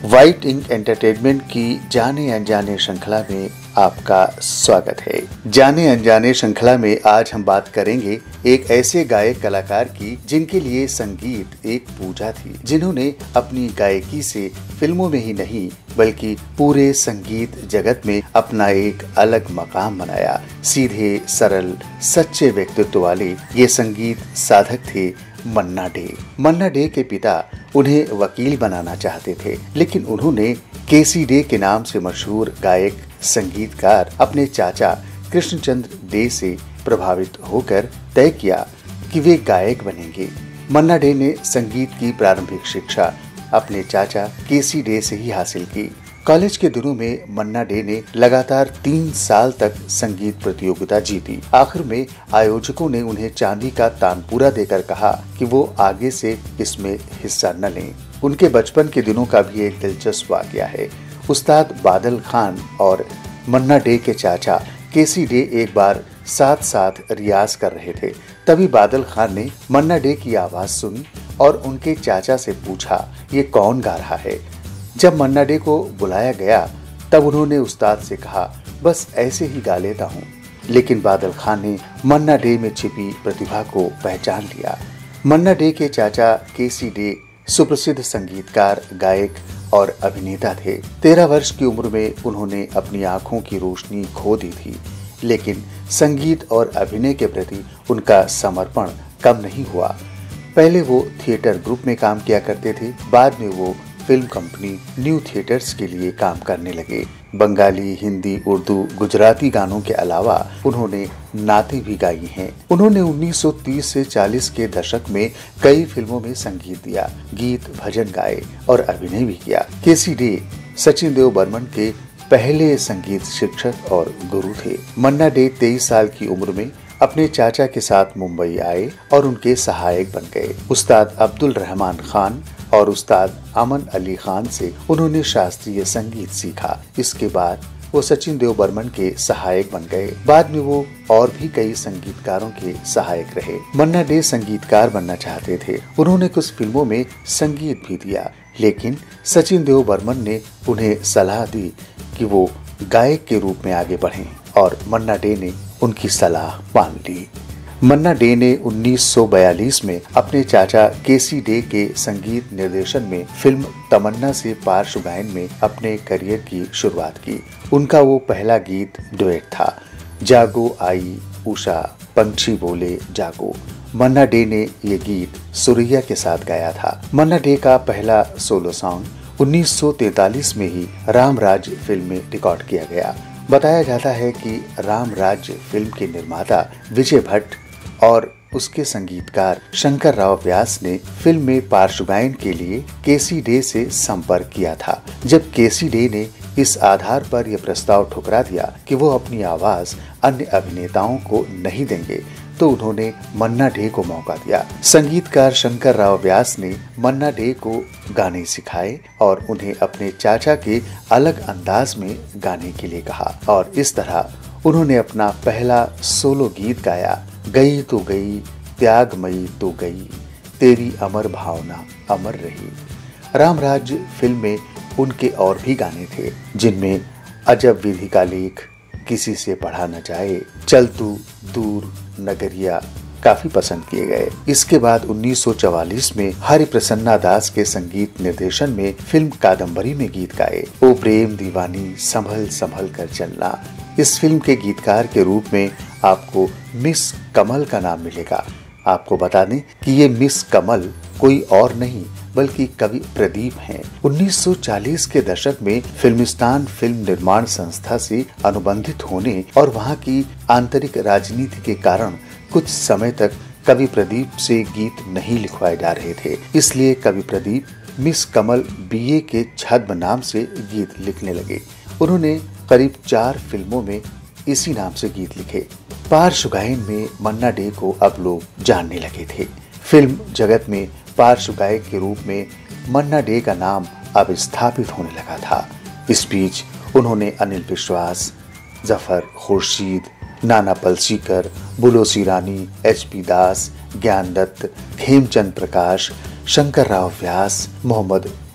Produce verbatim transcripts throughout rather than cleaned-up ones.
White Ink entertainment की जाने अनजाने श्रृंखला में आपका स्वागत है। जाने अनजाने श्रृंखला में आज हम बात करेंगे एक ऐसे गायक कलाकार की जिनके लिए संगीत एक पूजा थी, जिन्होंने अपनी गायकी से फिल्मों में ही नहीं बल्कि पूरे संगीत जगत में अपना एक अलग मकाम बनाया। सीधे सरल सच्चे व्यक्तित्व वाले ये संगीत साधक थे मन्ना डे। मन्ना डे के पिता उन्हें वकील बनाना चाहते थे, लेकिन उन्होंने केसी डे के नाम से मशहूर गायक संगीतकार अपने चाचा कृष्णचंद्र डे से प्रभावित होकर तय किया कि वे गायक बनेंगे। मन्ना डे ने संगीत की प्रारंभिक शिक्षा अपने चाचा केसी डे से ही हासिल की। कॉलेज के दिनों में मन्ना डे ने लगातार तीन साल तक संगीत प्रतियोगिता जीती। आखिर में आयोजकों ने उन्हें चांदी का तानपूरा देकर कहा कि वो आगे से इसमें हिस्सा न लें। उनके बचपन के दिनों का भी एक दिलचस्प वाकया है। उस्ताद बादल खान और मन्ना डे के चाचा केसी डे एक बार साथ साथ रियाज कर रहे थे। तभी बादल खान ने मन्ना डे की आवाज सुनी और उनके चाचा से पूछा, ये कौन गा रहा है। जब मन्ना डे को बुलाया गया तब उन्होंने उस्ताद से कहा, बस ऐसे ही गा लेता हूँ। लेकिन बादल खान ने मन्ना डे में छिपी प्रतिभा को पहचान लिया। मन्ना डे के चाचा केसी डे सुप्रसिद्ध संगीतकार, गायक और अभिनेता थे। तेरह वर्ष की उम्र में उन्होंने अपनी आंखों की रोशनी खो दी थी, लेकिन संगीत और अभिनय के प्रति उनका समर्पण कम नहीं हुआ। पहले वो थिएटर ग्रुप में काम किया करते थे, बाद में वो फिल्म कंपनी न्यू थिएटर्स के लिए काम करने लगे। बंगाली, हिंदी, उर्दू, गुजराती गानों के अलावा उन्होंने नातें भी गाई हैं। उन्होंने उन्नीस सौ तीस से चालीस के दशक में कई फिल्मों में संगीत दिया, गीत भजन गाए और अभिनय भी किया। केसी डे सचिन देव बर्मन के पहले संगीत शिक्षक और गुरु थे। मन्ना डे तेईस साल की उम्र में अपने चाचा के साथ मुंबई आए और उनके सहायक बन गए। उस्ताद अब्दुल रहमान खान और उस्ताद अमन अली खान से उन्होंने शास्त्रीय संगीत सीखा। इसके बाद वो सचिन देव बर्मन के सहायक बन गए। बाद में वो और भी कई संगीतकारों के सहायक रहे। मन्ना डे संगीतकार बनना चाहते थे। उन्होंने कुछ फिल्मों में संगीत भी दिया, लेकिन सचिन देव बर्मन ने उन्हें सलाह दी कि वो गायक के रूप में आगे बढ़ें और मन्ना डे ने उनकी सलाह मान ली। मन्ना डे ने उन्नीस सौ बयालीस में अपने चाचा केसी डे के संगीत निर्देशन में फिल्म तमन्ना से पार्श्व गायन में अपने करियर की शुरुआत की। उनका वो पहला गीत डुएट था, जागो आई उषा पंछी बोले जागो। मन्ना डे ने ये गीत सुरैया के साथ गाया था। मन्ना डे का पहला सोलो सॉन्ग उन्नीस सौ तैंतालीस में ही राम राज्य फिल्म में रिकॉर्ड किया गया। बताया जाता है कि राम राज्य फिल्म के निर्माता विजय भट्ट और उसके संगीतकार शंकर राव व्यास ने फिल्म में पार्श्व गायन के लिए केसी डे से संपर्क किया था। जब केसी डे ने इस आधार पर यह प्रस्ताव ठुकरा दिया कि वो अपनी आवाज अन्य अभिनेताओं को नहीं देंगे, तो उन्होंने मन्ना डे को मौका दिया। संगीतकार शंकर राव व्यास ने मन्ना डे को गाने सिखाए और उन्हें अपने चाचा के अलग अंदाज में गाने के लिए कहा, और इस तरह उन्होंने अपना पहला सोलो गीत गाया, गई तो गई त्यागमयी तो गई, तेरी अमर भावना अमर रही। राम राज्य फिल्म में उनके और भी गाने थे, जिनमें अजब विधि का लेख, किसी से पढ़ा न जाए, चल तू दूर नगरिया काफी पसंद किए गए। इसके बाद उन्नीस सौ चवालीस में हरि प्रसन्ना दास के संगीत निर्देशन में फिल्म कादम्बरी में गीत गाए। ओ प्रेम दीवानी संभल संभल कर चलना। इस फिल्म के गीतकार के रूप में आपको मिस कमल का नाम मिलेगा। आपको बता दें कि ये मिस कमल कोई और नहीं बल्कि कवि प्रदीप हैं। उन्नीस सौ चालीस के दशक में फिल्मिस्तान फिल्म निर्माण संस्था से अनुबंधित होने और वहां की आंतरिक राजनीति के कारण कुछ समय तक कवि प्रदीप से गीत नहीं लिखवाए जा रहे थे। इसलिए कवि प्रदीप मिस कमल बीए के छद्म नाम से गीत लिखने लगे। उन्होंने करीब चार फिल्मों में इसी नाम से गीत लिखे। पार्श्व गायन में मन्ना डे को अब लोग जानने लगे थे। फिल्म जगत में पार्श्व गायक के रूप में मन्ना डे का नाम अब स्थापित होने लगा था। इस बीच उन्होंने अनिल विश्वास, जफर खुर्शीद, नाना पलसीकर, बुलोसी रानी, एच पी दास, ज्ञान दत्त, हेमचंद प्रकाश, शंकर राव व्यास, मोहम्मद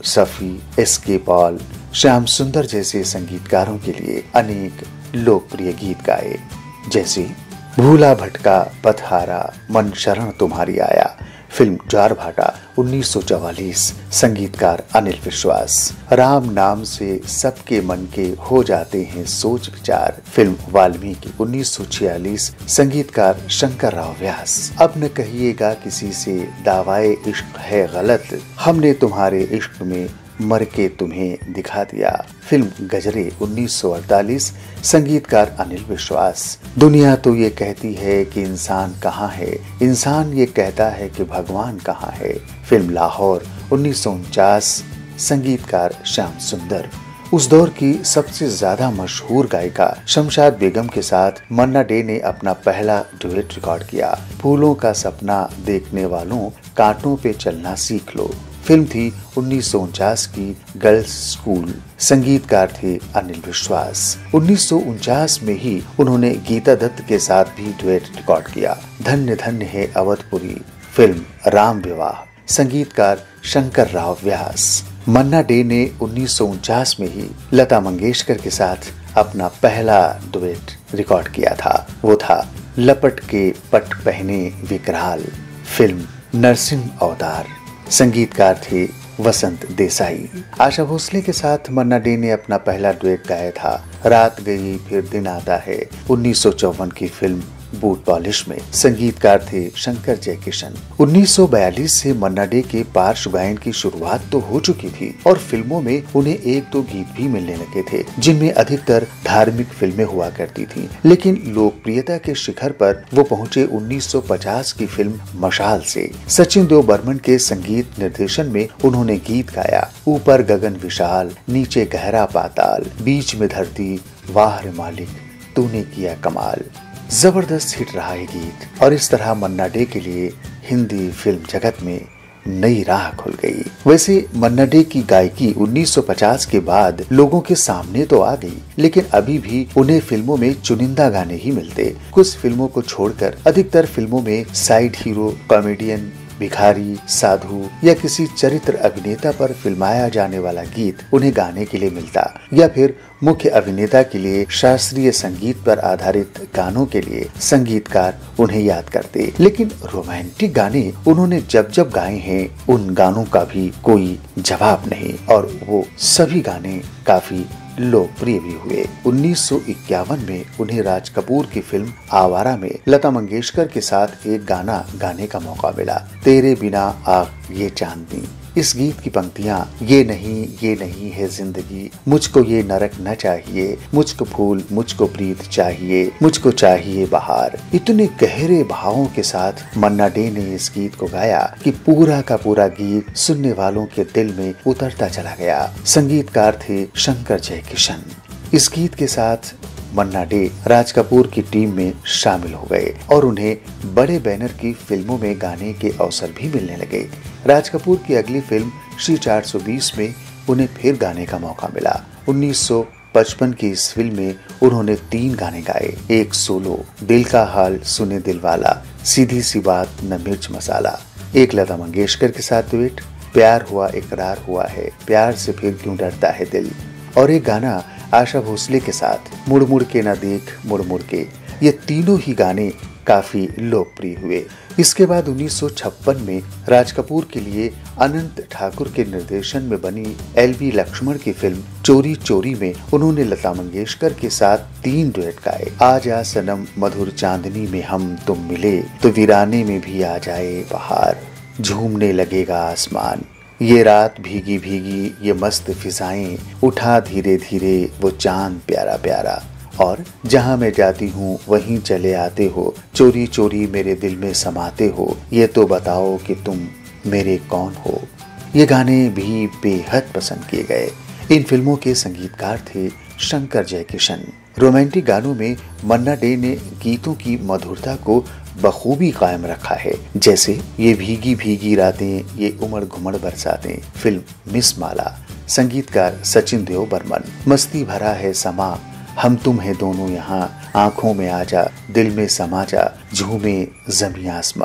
रफी, एस के पॉल, श्याम सुंदर जैसे संगीतकारों के लिए अनेक लोकप्रिय गीत गाए, जैसे भूला भटका पथहारा, मन शरण तुम्हारी आया, फिल्म ज्वार भाटा उन्नीस सौ चौवालीस, संगीतकार अनिल विश्वास, राम नाम से सबके मन के हो जाते हैं सोच विचार, फिल्म वाल्मीकि उन्नीस सौ छियालीस, संगीतकार शंकर राव व्यास, अब न कहिएगा किसी से दावाए इश्क है गलत, हमने तुम्हारे इश्क में मर के तुम्हें दिखा दिया, फिल्म गजरे उन्नीस सौ अड़तालीस, संगीतकार अनिल विश्वास, दुनिया तो ये कहती है कि इंसान कहाँ है, इंसान ये कहता है कि भगवान कहाँ है, फिल्म लाहौर उन्नीस सौ उनचास, संगीतकार श्याम सुंदर। उस दौर की सबसे ज्यादा मशहूर गायिका शमशाद बेगम के साथ मन्ना डे ने अपना पहला डुएट रिकॉर्ड किया, फूलों का सपना देखने वालों कांटों पे चलना सीख लो, फिल्म थी उन्नीस सौ उनचास की गर्ल्स स्कूल, संगीतकार थे अनिल विश्वास। उन्नीस सौ उनचास में ही उन्होंने गीता दत्त के साथ भी डुएट रिकॉर्ड किया, धन्य धन्य है अवधपुरी, फिल्म राम विवाह, संगीतकार शंकर राव व्यास। मन्ना डे ने उन्नीस सौ उनचास में ही लता मंगेशकर के साथ अपना पहला डुएट रिकॉर्ड किया था, वो था लपट के पट पहने विकराल, फिल्म नरसिंह अवतार, संगीतकार थे वसंत देसाई। आशा भोसले के साथ मन्ना डे ने अपना पहला डुएट गाया था रात गई फिर दिन आता है उन्नीस सौ चौवन की फिल्म बूट पॉलिश में, संगीतकार थे शंकर जयकिशन। उन्नीस सौ बयालीस से मन्ना डे के पार्श्व गायन की शुरुआत तो हो चुकी थी और फिल्मों में उन्हें एक दो गीत भी मिलने लगे थे, जिनमें अधिकतर धार्मिक फिल्में हुआ करती थीं। लेकिन लोकप्रियता के शिखर पर वो पहुंचे उन्नीस सौ पचास की फिल्म मशाल से। सचिन देव बर्मन के संगीत निर्देशन में उन्होंने गीत गाया, ऊपर गगन विशाल, नीचे गहरा पाताल, बीच में धरती, वाह रे मालिक तूने किया कमाल। जबरदस्त हिट रहा है गीत और इस तरह मन्ना डे के लिए हिंदी फिल्म जगत में नई राह खुल गई। वैसे मन्ना डे की गायकी उन्नीस सौ पचास के बाद लोगों के सामने तो आ गई, लेकिन अभी भी उन्हें फिल्मों में चुनिंदा गाने ही मिलते। कुछ फिल्मों को छोड़कर अधिकतर फिल्मों में साइड हीरो, कॉमेडियन, भिखारी, साधु या किसी चरित्र अभिनेता पर फिल्माया जाने वाला गीत उन्हें गाने के लिए मिलता, या फिर मुख्य अभिनेता के लिए शास्त्रीय संगीत पर आधारित गानों के लिए संगीतकार उन्हें याद करते। लेकिन रोमांटिक गाने उन्होंने जब जब गाए हैं उन गानों का भी कोई जवाब नहीं और वो सभी गाने काफी लोकप्रिय भी हुए। उन्नीस सौ इक्यावन में उन्हें राज कपूर की फिल्म आवारा में लता मंगेशकर के साथ एक गाना गाने का मौका मिला, तेरे बिना आग ये चांदनी। इस गीत की पंक्तियाँ, ये नहीं ये नहीं है जिंदगी, मुझको ये नरक न चाहिए, मुझको फूल मुझको प्रीत चाहिए, मुझको चाहिए बहार, इतने गहरे भावों के साथ मन्ना डे ने इस गीत को गाया कि पूरा का पूरा गीत सुनने वालों के दिल में उतरता चला गया। संगीतकार थे शंकर जयकिशन। इस गीत के साथ मन्ना डे राज कपूर की टीम में शामिल हो गए और उन्हें बड़े बैनर की फिल्मों में गाने के अवसर भी मिलने लगे। राज कपूर की अगली फिल्म श्री चार सौ बीस में उन्हें फिर गाने का मौका मिला। उन्नीस सौ पचपन की इस फिल्म में उन्होंने तीन गाने गाए, एक सोलो, दिल का हाल सुने दिल वाला, सीधी सी बात न मिर्च मसाला, एक लता मंगेशकर के साथ डुएट, प्यार हुआ इकरार हुआ है, प्यार से फिर क्यों डरता है दिल, और एक गाना आशा भोसले के साथ मुड़ मुड़ के ना देख मुड़ मुड़ के। ये तीनों ही गाने काफी लोकप्रिय हुए। इसके बाद उन्नीस सौ छप्पन में राज कपूर के लिए अनंत ठाकुर के निर्देशन में बनी एल बी लक्ष्मण की फिल्म चोरी चोरी में उन्होंने लता मंगेशकर के साथ तीन डुएट गाए, आजा सनम मधुर चांदनी में हम तुम मिले तो वीराने में भी आ जाए बहार, झूमने लगेगा आसमान, ये रात भीगी भीगी ये मस्त फिजाएं, उठा धीरे धीरे वो चांद प्यारा प्यारा, और जहाँ मैं जाती हूँ वहीं चले आते हो, चोरी चोरी मेरे दिल में समाते हो, ये तो बताओ कि तुम मेरे कौन हो। ये गाने भी बेहद पसंद किए गए। इन फिल्मों के संगीतकार थे शंकर जयकिशन। रोमांटिक गानों में मन्ना डे ने गीतों की मधुरता को बखूबी कायम रखा है, जैसे ये भीगी भीगी रातें, ये उमड़ घुमड़ बरसातें, फिल्म मिस माला, संगीतकार सचिन देव बर्मन, मस्ती भरा है समा, हम तुम है दोनों यहाँ, आंखों में आजा दिल में समा जा, झूमे जमी आसमां,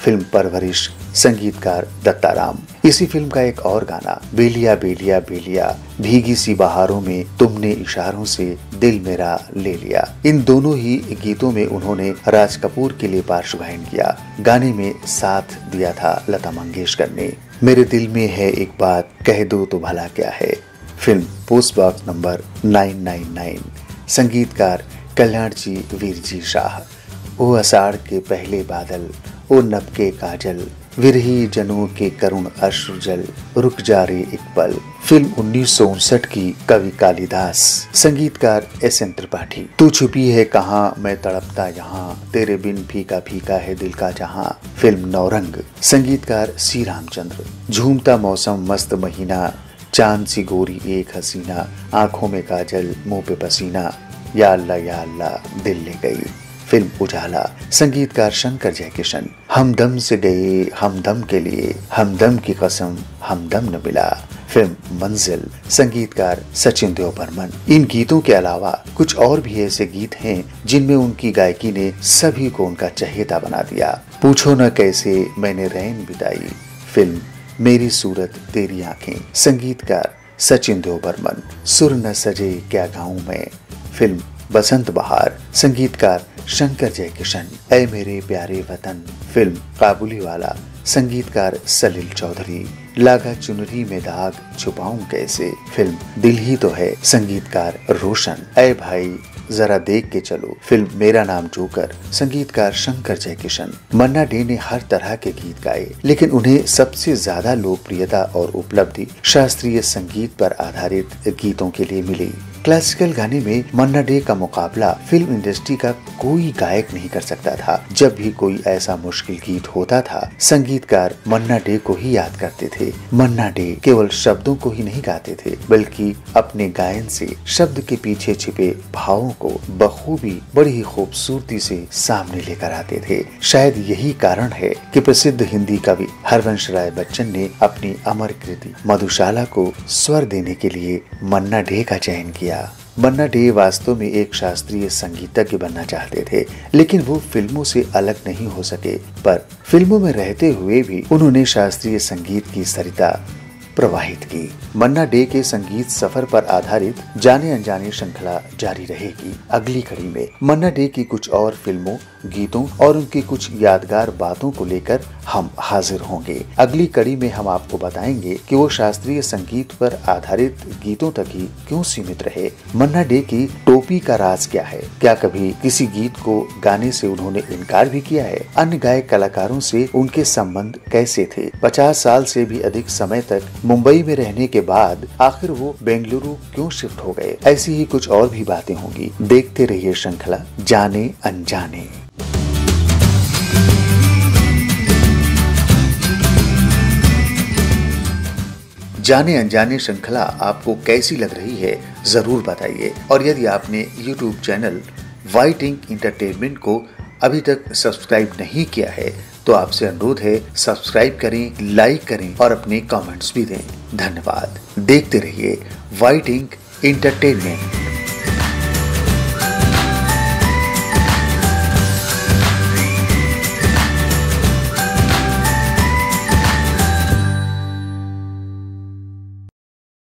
फिल्म परवरिश, संगीतकार दत्ताराम। इसी फिल्म का एक और गाना बेलिया बेलिया बेलिया भीगी सी बहारों में तुमने इशारों से दिल मेरा ले लिया। इन दोनों ही गीतों में उन्होंने राज कपूर के लिए पार्श्व गायन किया। गाने में साथ दिया था लता मंगेशकर ने। मेरे दिल में है एक बात कह दो तो भला क्या है, फिल्म पोस्ट बॉक्स नंबर नौ सौ निन्यानवे। संगीतकार कल्याण जी वीर जी शाह। ओ अषाढ़ के पहले बादल, ओ नभ के काजल, विरही जनों के करुण अश्रु जल, रुक जा रे एक पल। फिल्म उन्नीस सौ उनसठ की, कवि कालिदास। संगीतकार एस एन त्रिपाठी। तू छुपी है कहाँ मैं तड़पता यहाँ, तेरे बिन फीका फीका है दिल का जहाँ। फिल्म नौरंग। संगीतकार सी रामचंद्र। झूमता मौसम मस्त महीना, चांद सी गोरी एक हसीना, आंखों में काजल मुंह पे पसीना, या अल्लाह या अल्लाह दिल ले गई। फिल्म उजाला। संगीतकार शंकर जयकिशन। हमदम से गए हमदम के लिए, हमदम की कसम हमदम न मिला। फिल्म मंजिल। संगीतकार सचिन देव बर्मन। इन गीतों के अलावा कुछ और भी ऐसे गीत हैं जिनमें उनकी गायकी ने सभी को उनका चहेता बना दिया। पूछो न कैसे मैंने रैन बिताई। फिल्म मेरी सूरत तेरी आंखें। संगीतकार सचिन देव बर्मन। सुर न सजे क्या गाऊं मैं। फिल्म बसंत बहार। संगीतकार शंकर जयकिशन। ऐ मेरे प्यारे वतन। फिल्म काबुली वाला। संगीतकार सलील चौधरी। लागा चुनरी में दाग छुपाऊं कैसे। फिल्म दिल ही तो है। संगीतकार रोशन। ऐ भाई जरा देख के चलो। फिल्म मेरा नाम जोकर। संगीतकार शंकर जयकिशन। मन्ना डे ने हर तरह के गीत गाए, लेकिन उन्हें सबसे ज्यादा लोकप्रियता और उपलब्धि शास्त्रीय संगीत पर आधारित गीतों के लिए मिली। क्लासिकल गाने में मन्ना डे का मुकाबला फिल्म इंडस्ट्री का कोई गायक नहीं कर सकता था। जब भी कोई ऐसा मुश्किल गीत होता था, संगीतकार मन्ना डे को ही याद करते थे। मन्ना डे केवल शब्दों को ही नहीं गाते थे, बल्कि अपने गायन से शब्द के पीछे छिपे भावों को बखूबी बड़ी ही खूबसूरती से सामने लेकर आते थे। शायद यही कारण है कि प्रसिद्ध हिंदी कवि हरवंश राय बच्चन ने अपनी अमर कृति मधुशाला को स्वर देने के लिए मन्ना डे का चयन किया। मन्ना डे वास्तव में एक शास्त्रीय संगीतज्ञ बनना चाहते थे, लेकिन वो फिल्मों से अलग नहीं हो सके। पर फिल्मों में रहते हुए भी उन्होंने शास्त्रीय संगीत की सरिता प्रवाहित की। मन्ना डे के संगीत सफर पर आधारित जाने अनजाने श्रृंखला जारी रहेगी। अगली कड़ी में मन्ना डे की कुछ और फिल्मों, गीतों और उनकी कुछ यादगार बातों को लेकर हम हाजिर होंगे। अगली कड़ी में हम आपको बताएंगे कि वो शास्त्रीय संगीत पर आधारित गीतों तक ही क्यों सीमित रहे। मन्ना डे की टोपी का राज क्या है? क्या कभी किसी गीत को गाने से उन्होंने इनकार भी किया है? अन्य गायक कलाकारों से उनके संबंध कैसे थे? पचास साल से भी अधिक समय तक मुंबई में रहने के बाद आखिर वो बेंगलुरु क्यों शिफ्ट हो गए? ऐसी ही कुछ और भी बातें होंगी। देखते रहिए श्रृंखला जाने अनजाने। जाने अनजाने श्रृंखला आपको कैसी लग रही है जरूर बताइए। और यदि आपने YouTube channel White Ink Entertainment को अभी तक सब्सक्राइब नहीं किया है तो आपसे अनुरोध है, सब्सक्राइब करें, लाइक करें और अपने कमेंट्स भी दें। धन्यवाद। देखते रहिए व्हाइट इंक एंटरटेनमेंट।